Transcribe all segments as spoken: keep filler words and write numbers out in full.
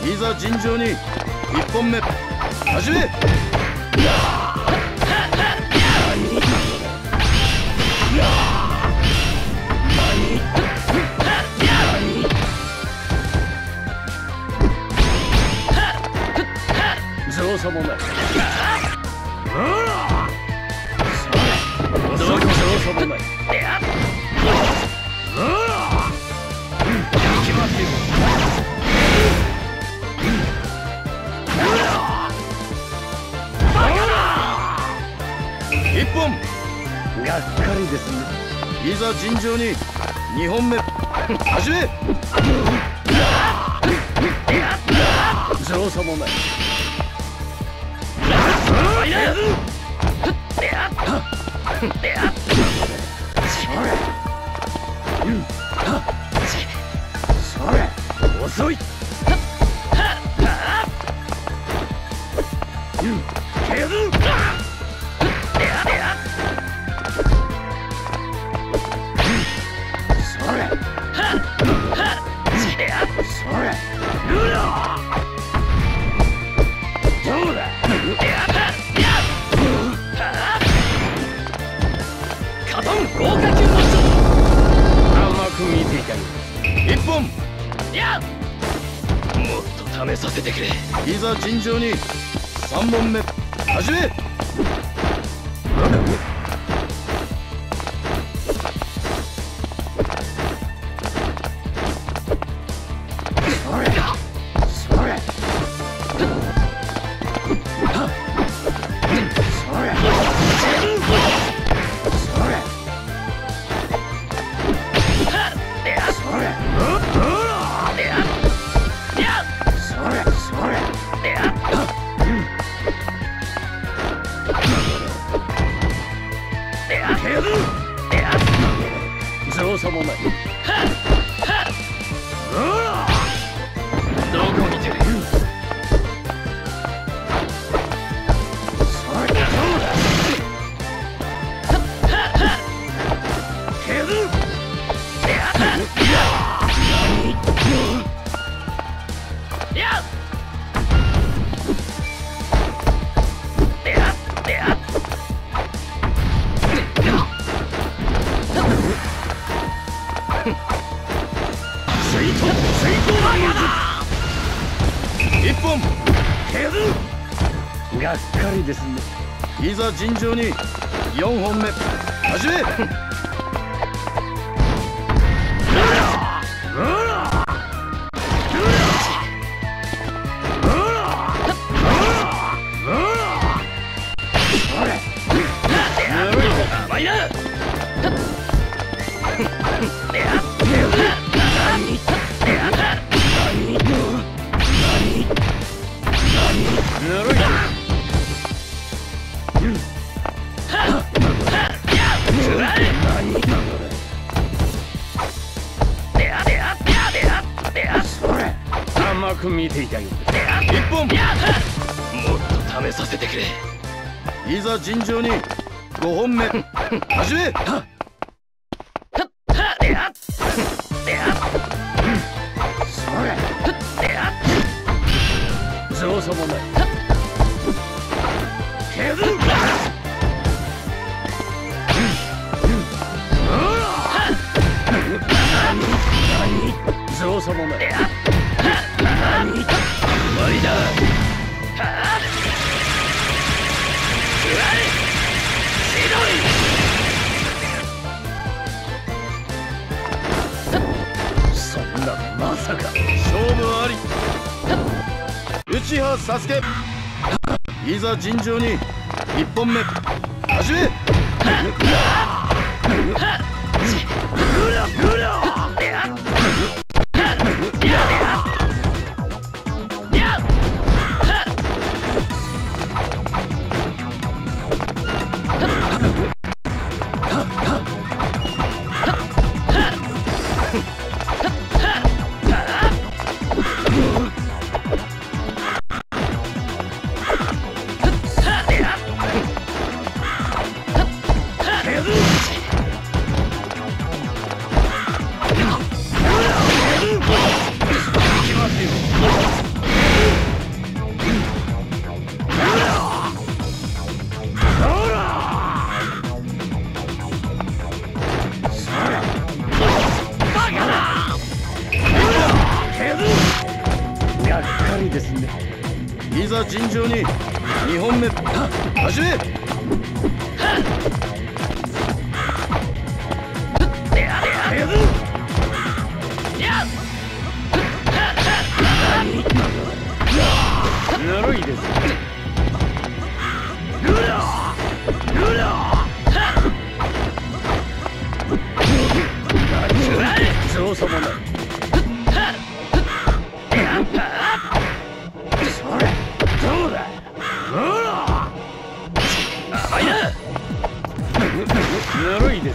いざ尋常にいっぽんめ始め。造作もない。造作もない。決まっている。一本。がっかりですね。いざ尋常に二本目始め。造作もない。遅い。一本。もっと試させてくれ。いざ尋常に三本目始め。造作もない。どこ見てる。一本。がっかりですね。いざ尋常に四本目始め。甘いな。甘く見ていたよ。一本。もっと試させてくれ。いざ尋常に五本目始め。造作もない。造作もない。終わりだ。そんなまさか。勝負あり。内葉サスケ。いざ尋常に一本目始め。 いざ尋常ににほんめ始め。ぬるいです。造作もない。それどうだ。甘いな。ぬるいです。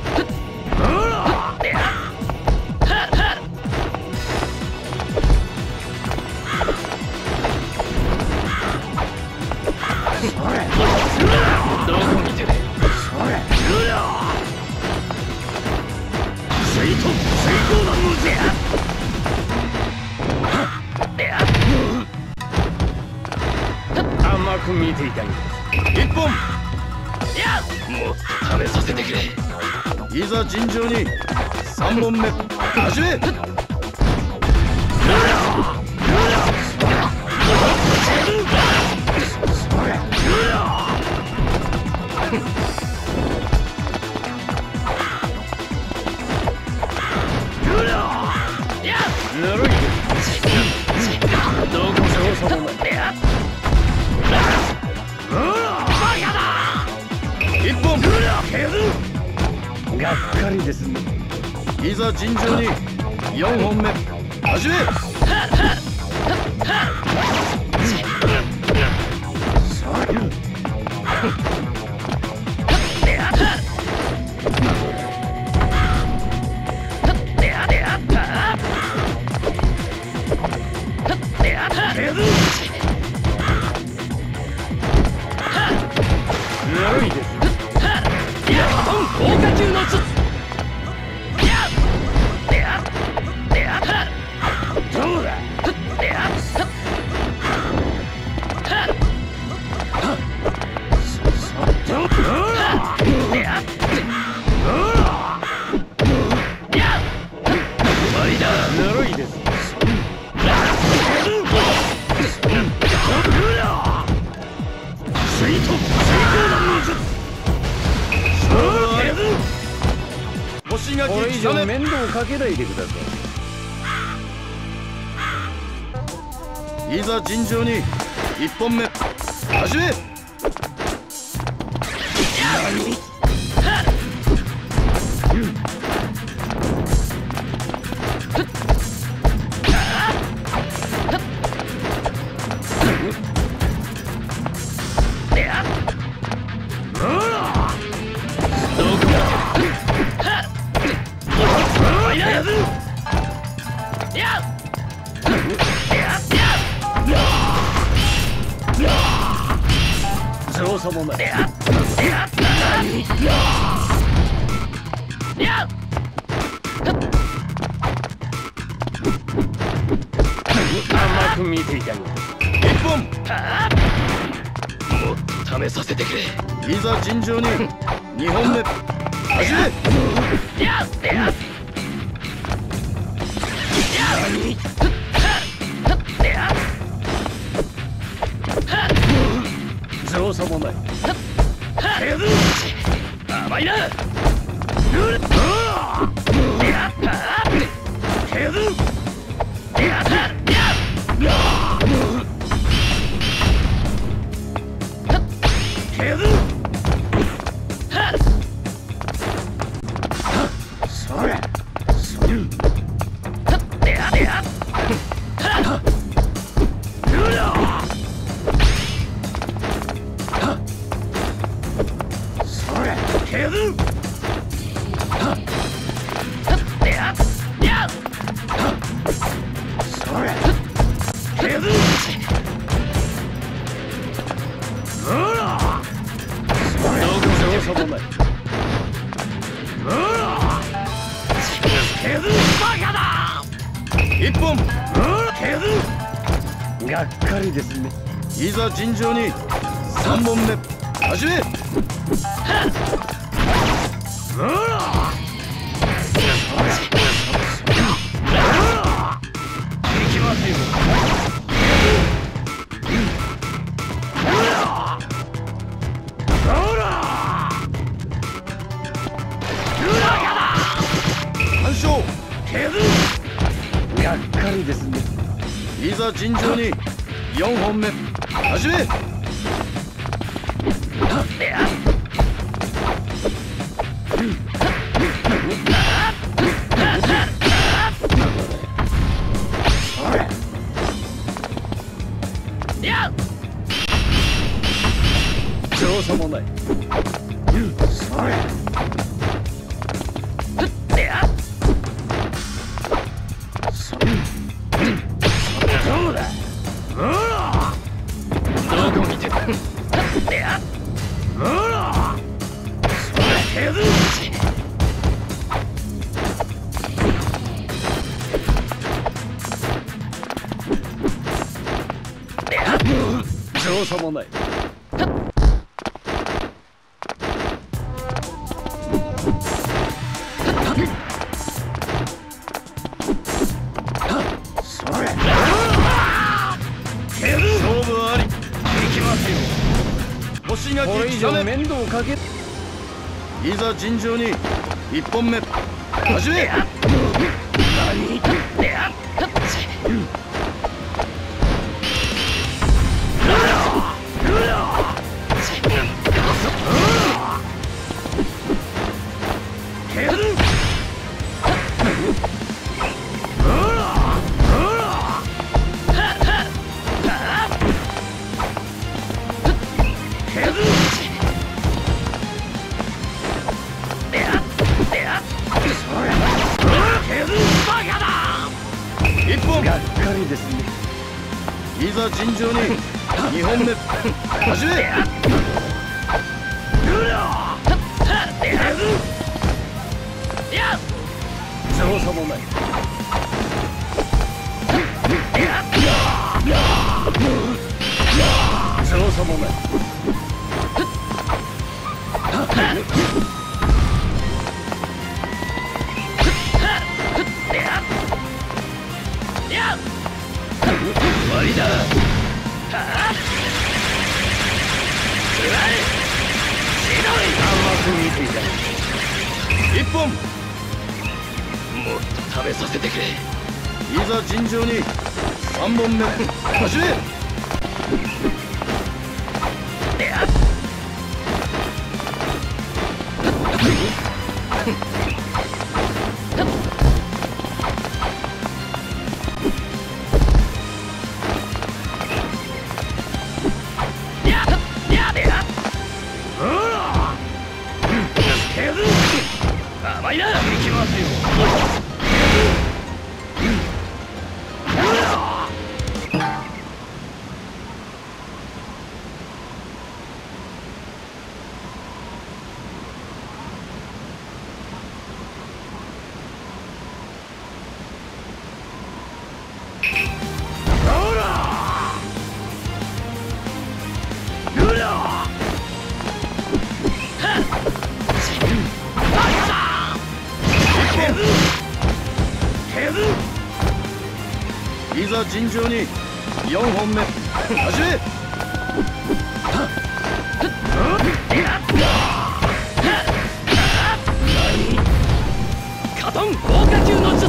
どこ見てる。それ水遁水遁弾のぜ。甘く見ていたいんです。一本。もう試させてくれ。いざ尋常にさんぼんめ始め。ぬるいです。どこ造作もない。一本。がっかりですね。いざ尋常によんほんめ始め。ぬるいです。効果中の術。どうだ。ぬるいです。水遁水遁弾の術。星がこれ以上面倒かけないでください。いざ尋常にいっぽんめ始め。造作もない。甘く見ていたよ。一本。もっと試させてくれ。いざ尋常ににほんめ始め。造作もない。甘いな。それ一本。がっかりですね。いざ尋常にさんぼんめ始め。行きますよ。 いざ尋常によんほんめ始め。調査もない。それどうだ。どこ見てる。調査もない。これ以上面倒をかけ。いざ尋常にいっぽんめ始め。何一本がっかりですね。いざ尋常ににほんめ始め。調査もない。調査もない。終わりだ。一本もっと食べさせてくれ。いざ尋常にさんぼんめ始め。甘いな。行きますよ。いざ尋常によんほんめ始め。カトン豪華級の術。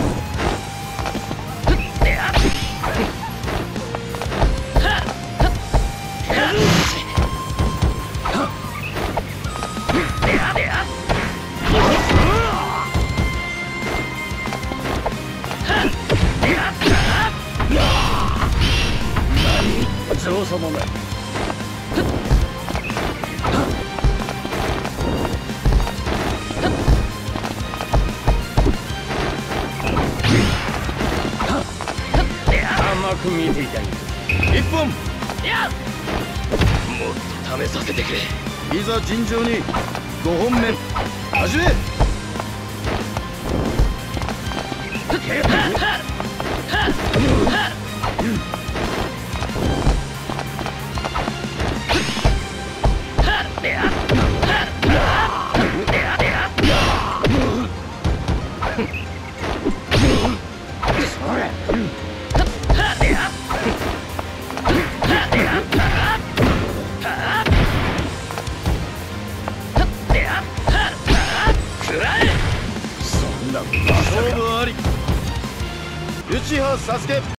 調査もない。甘く見ていたい。一本。もっと試させてくれ。いざ尋常にごほんめ始め。勝負あり。内葉サスケ。